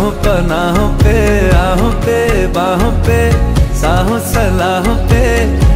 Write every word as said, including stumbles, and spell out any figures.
राहों पनाहों पे, आहों पे बाहों पे, साहों सलाहों पे